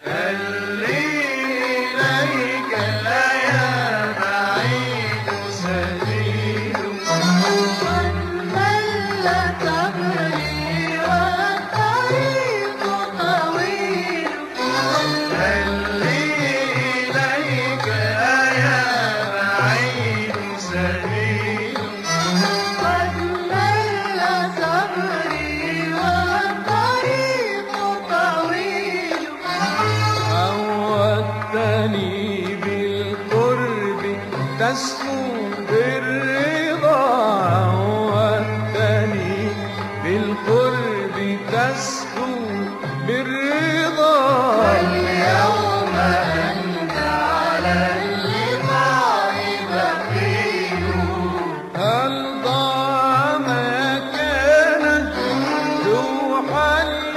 إليك يا بعيد سبيل قد مل صبري والطريق طويل إليك يا بعيد سبيل قد مل صبري والطريق طويل عودتني بالقرب تسكو بالرضا عودتني بالقرب تسكو بالرضا واليوم أنت على اللقاء بخيل هل ضاع ما كان روحا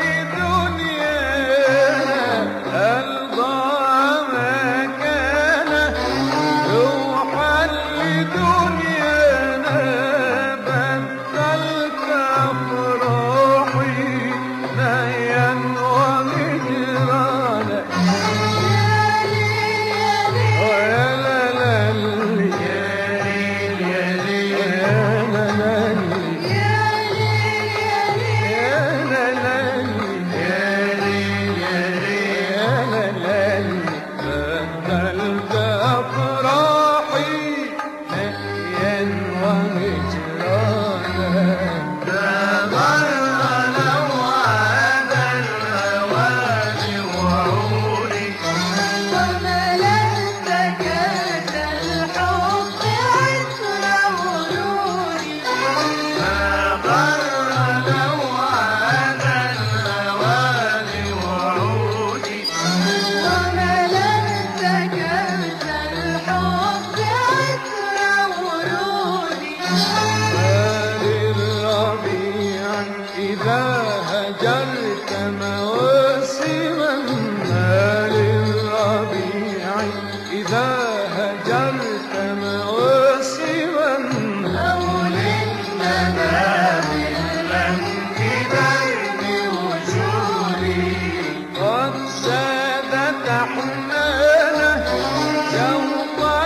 لدنيانا هل ضاع ما كان روحا لدنيانا بدلت أفراحي نهيا وهجرانا ويا لالي يا ليل يا لالي يا لالي بدلت أفراحي نهيا وهجرانا تبرأ وعد الهوى وعودي وملأت كأس الحب عطر ورودي تبرأ وعد الهوى وعودي وملأت كأس الحب عطر ورودي للربيع إذا هجرت مواسما للربيع إذا هجرت مواسما أو للندى بالانكدار بوجودي قد زادت أحنانه شوقا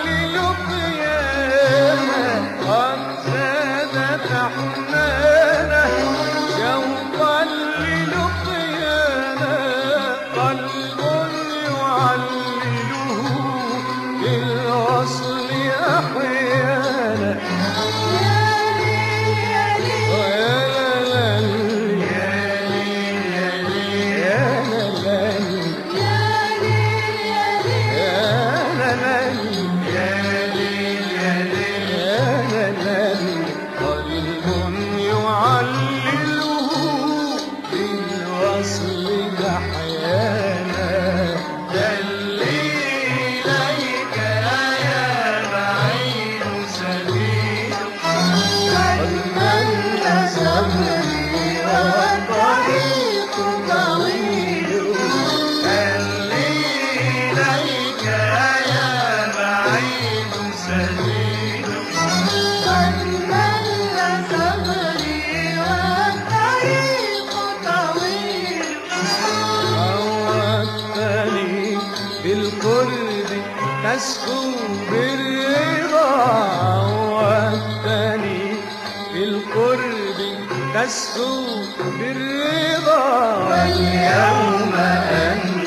للقيامة قد زادت أحنانه شوقا للقيامة قلب يعلله بالوصل أحيانا ويا لالي يا لالي قلب يعلله بالوصل أحيانا إليك يا بعيد سبيل قد مل صبري والطريق طويل إليك يا بعيد سبيل قد مل صبري والطريق طويل عودتني بالقرب تسكو بالرضا عودتني بالقرب تسكو بالرضا واليوم أنت